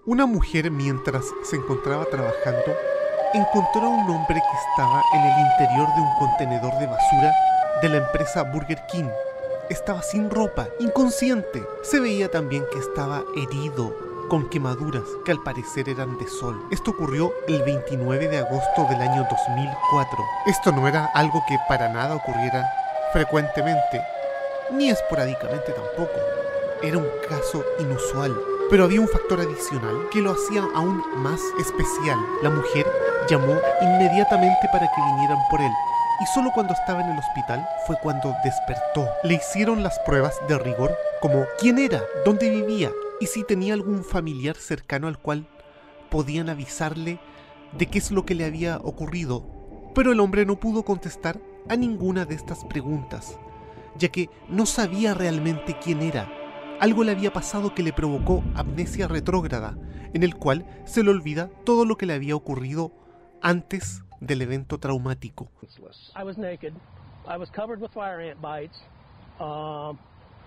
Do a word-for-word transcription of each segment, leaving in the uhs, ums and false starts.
Una mujer, mientras se encontraba trabajando, encontró a un hombre que estaba en el interior de un contenedor de basura de la empresa Burger King. Estaba sin ropa, inconsciente. Se veía también que estaba herido, con quemaduras que al parecer eran de sol. Esto ocurrió el veintinueve de agosto del año dos mil cuatro. Esto no era algo que para nada ocurriera frecuentemente, ni esporádicamente tampoco. Era un caso inusual. Pero había un factor adicional que lo hacía aún más especial. La mujer llamó inmediatamente para que vinieran por él, y solo cuando estaba en el hospital fue cuando despertó. Le hicieron las pruebas de rigor, como quién era, dónde vivía y si tenía algún familiar cercano al cual podían avisarle de qué es lo que le había ocurrido. Pero el hombre no pudo contestar a ninguna de estas preguntas, ya que no sabía realmente quién era. Algo le había pasado que le provocó amnesia retrógrada, en el cual se le olvida todo lo que le había ocurrido antes del evento traumático. I was naked. I was covered with fire ant bites. Um,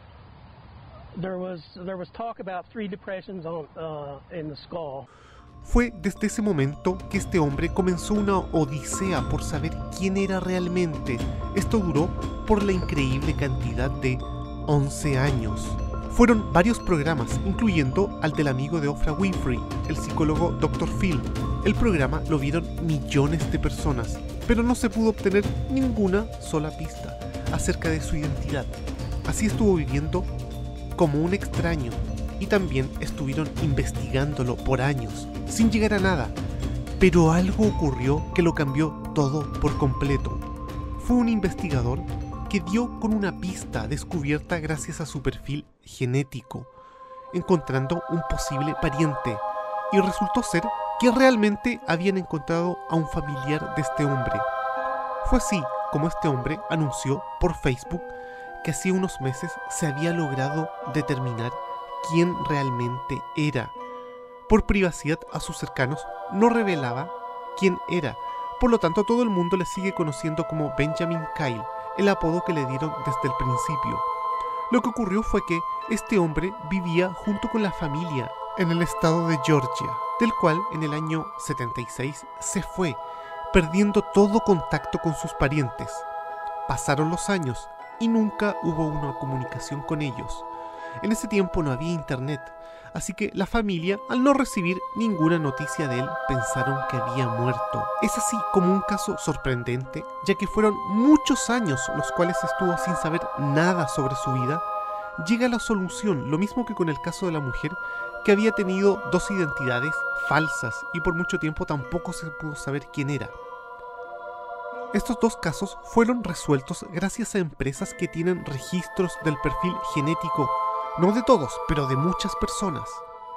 there was there was talk about three depressions on uh, in the skull. Fue desde ese momento que este hombre comenzó una odisea por saber quién era realmente. Esto duró por la increíble cantidad de once años. Fueron varios programas, incluyendo al del amigo de Oprah Winfrey, el psicólogo doctor Phil. El programa lo vieron millones de personas, pero no se pudo obtener ninguna sola pista acerca de su identidad. Así estuvo viviendo como un extraño, y también estuvieron investigándolo por años, sin llegar a nada. Pero algo ocurrió que lo cambió todo por completo. Fue un investigador que dio con una pista descubierta gracias a su perfil genético, encontrando un posible pariente, y resultó ser que realmente habían encontrado a un familiar de este hombre. Fue así como este hombre anunció por Facebook que hacía unos meses se había logrado determinar quién realmente era. Por privacidad a sus cercanos no revelaba quién era, por lo tanto todo el mundo le sigue conociendo como Benjamin Kyle, el apodo que le dieron desde el principio. Lo que ocurrió fue que este hombre vivía junto con la familia en el estado de Georgia, del cual en el año setenta y seis se fue, perdiendo todo contacto con sus parientes. Pasaron los años y nunca hubo una comunicación con ellos. En ese tiempo no había internet, así que la familia, al no recibir ninguna noticia de él, pensaron que había muerto. Es así como un caso sorprendente, ya que fueron muchos años los cuales estuvo sin saber nada sobre su vida. Llega a la solución, lo mismo que con el caso de la mujer, que había tenido dos identidades falsas y por mucho tiempo tampoco se pudo saber quién era. Estos dos casos fueron resueltos gracias a empresas que tienen registros del perfil genético, no de todos, pero de muchas personas.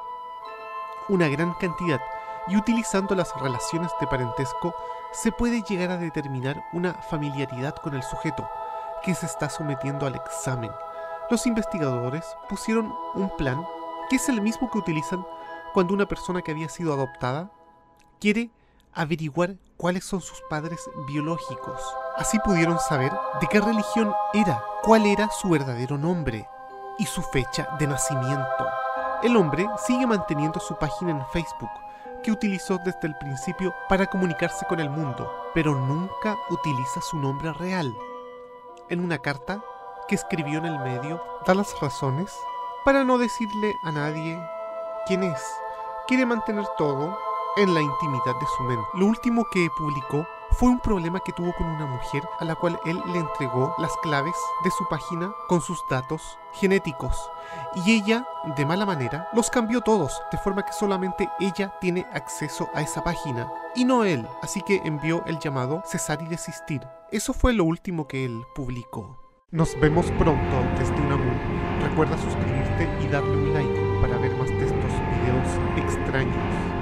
Una gran cantidad, y utilizando las relaciones de parentesco se puede llegar a determinar una familiaridad con el sujeto que se está sometiendo al examen. Los investigadores pusieron un plan que es el mismo que utilizan cuando una persona que había sido adoptada quiere averiguar cuáles son sus padres biológicos. Así pudieron saber de qué religión era, cuál era su verdadero nombre y su fecha de nacimiento. El hombre sigue manteniendo su página en Facebook, que utilizó desde el principio para comunicarse con el mundo, pero nunca utiliza su nombre real. En una carta que escribió en el medio, da las razones para no decirle a nadie quién es. Quiere mantener todo en la intimidad de su mente. Lo último que publicó fue un problema que tuvo con una mujer a la cual él le entregó las claves de su página con sus datos genéticos, y ella, de mala manera, los cambió todos, de forma que solamente ella tiene acceso a esa página y no él, así que envió el llamado cesar y desistir. Eso fue lo último que él publicó. Nos vemos pronto desde Unamun. Recuerda suscribirte y darle un like para ver más de estos videos extraños.